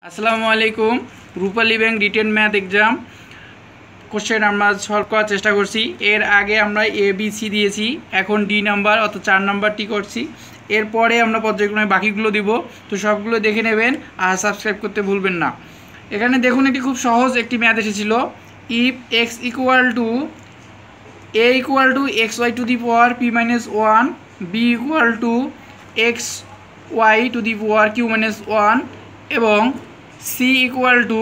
আসসালামু আলাইকুম। Rupali bank written math exam question আমরা সলভ করার চেষ্টা করছি। এর আগে আমরা ABC দিয়েছি, এখন ডি নাম্বার অর্থাৎ 4 নাম্বারটি করছি। এরপরে আমরা পর্যায়ক্রমে বাকিগুলো দিব, তো সবগুলো দেখে নেবেন আর সাবস্ক্রাইব করতে ভুলবেন না। এখানে দেখুন একটি খুব সহজ একটি ম্যাথ এসেছিল। If x equal to A equal to x y to the power P minus one, B equal to x y to the power Q minus one এবং c equal to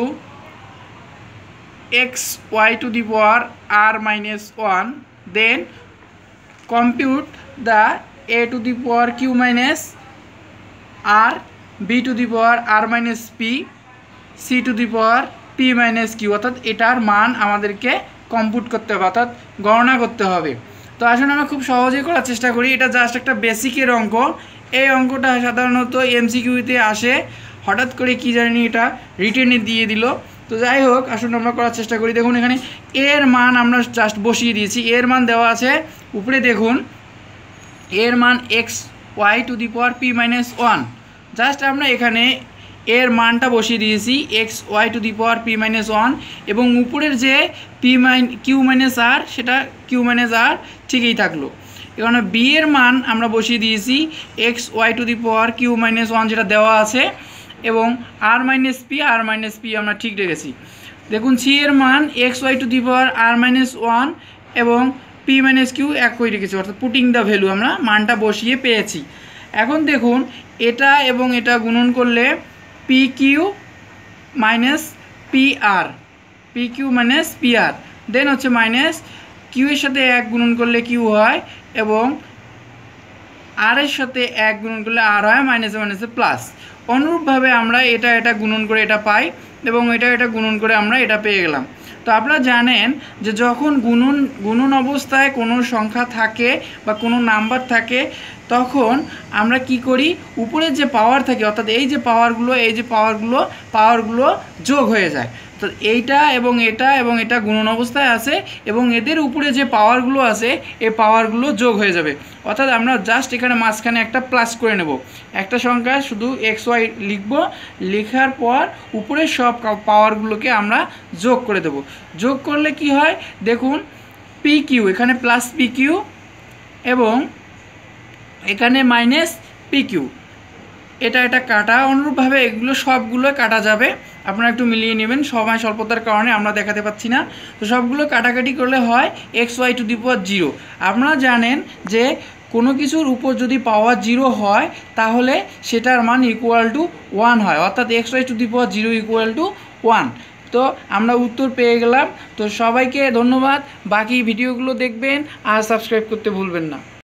x y to the power r minus 1, then compute the a to the power q minus r, b to the power r minus p, c to the power p minus q। অর্থাৎ এটার মান আমাদেরকে compute করতে হবে, অর্থাৎ গণনা করতে হবে। তো আসলে আমরা খুব সহজেই করার চেষ্টা করি। এটা জাস্ট একটা বেসিকের অঙ্ক। এই অঙ্কটা সাধারণত এমসিকিউতে আসে, হঠাৎ করে কি জানি এটা রিটেনে দিয়ে দিল। তো যাই হোক, আসলে আমরা করার চেষ্টা করি। দেখুন এখানে এর মান আমরা জাস্ট বসিয়ে দিয়েছি। এর মান দেওয়া আছে উপরে, দেখুন এর মান x y to the power P minus one. Just আমরা এখানে এর মানটা বসিয়ে দিয়েছি x y to the power P minus one, এবং উপরের যে কিউ মাইনাস আর, সেটা কিউ মাইনাস আর ঠিকই থাকলো। এখানে বি এর মান আমরা বসিয়ে দিয়েছি x y to the power Q minus one, যেটা দেওয়া আছে, এবং আর মাইনাস পি আমরা ঠিক রেখেছি। দেখুন সি এর মান x y to the power R minus one এবং পি মাইনাস কিউ একই রেখেছি, অর্থাৎ পুটিং দ্য ভ্যালু আমরা মানটা বসিয়ে পেয়েছি। এখন দেখুন এটা এবং এটা গুণন করলে P Q minus P R, then হচ্ছে মাইনাস কিউ এর সাথে এক গুণন করলে কিউ হয়, এবং আর এর সাথে এক গুণন করলে আর হয়, মাইনাসে মাইনাসে প্লাস। অনুরূপভাবে আমরা এটা গুণন করে এটা পাই, এবং এটা গুণন করে আমরা এটা পেয়ে গেলাম। তো আপনারা জানেন যে যখন গুণন অবস্থায় কোনো সংখ্যা থাকে বা কোনো নাম্বার থাকে, তখন আমরা কি করি, উপরের যে পাওয়ার থাকে, অর্থাৎ এই যে পাওয়ারগুলো যোগ হয়ে যায়। তো এইটা এবং এটা গুণন অবস্থায় আছে, এবং এদের উপরে যে পাওয়ারগুলো আছে এই পাওয়ারগুলো যোগ হয়ে যাবে। অর্থাৎ আমরা জাস্ট এখানে মাঝখানে একটা প্লাস করে নেব, একটা সংখ্যা শুধু এক্স ওয়াই লিখব, লেখার পর উপরের সব পাওয়ারগুলোকে আমরা যোগ করে দেব। যোগ করলে কি হয় দেখুন, পি কিউ, এখানে প্লাস পি কিউ এবং এখানে মাইনাস পি কিউ, এটা কাটা। অনুরূপভাবে এগুলো সবগুলো কাটা যাবে, আপনারা একটু মিলিয়ে নেবেন, সময় স্বল্পতার কারণে আমরা দেখাতে পাচ্ছি না। তো সবগুলো কাটাকাটি করলে হয় x y to the power zero. আপনারা জানেন যে কোনো কিছুর উপর যদি পাওয়ার জিরো হয় তাহলে সেটার মান ইকুয়াল টু ওয়ান হয়, অর্থাৎ x y to the power zero equal to one. তো আমরা উত্তর পেয়ে গেলাম। তো সবাইকে ধন্যবাদ। বাকি ভিডিওগুলো দেখবেন আর সাবস্ক্রাইব করতে ভুলবেন না।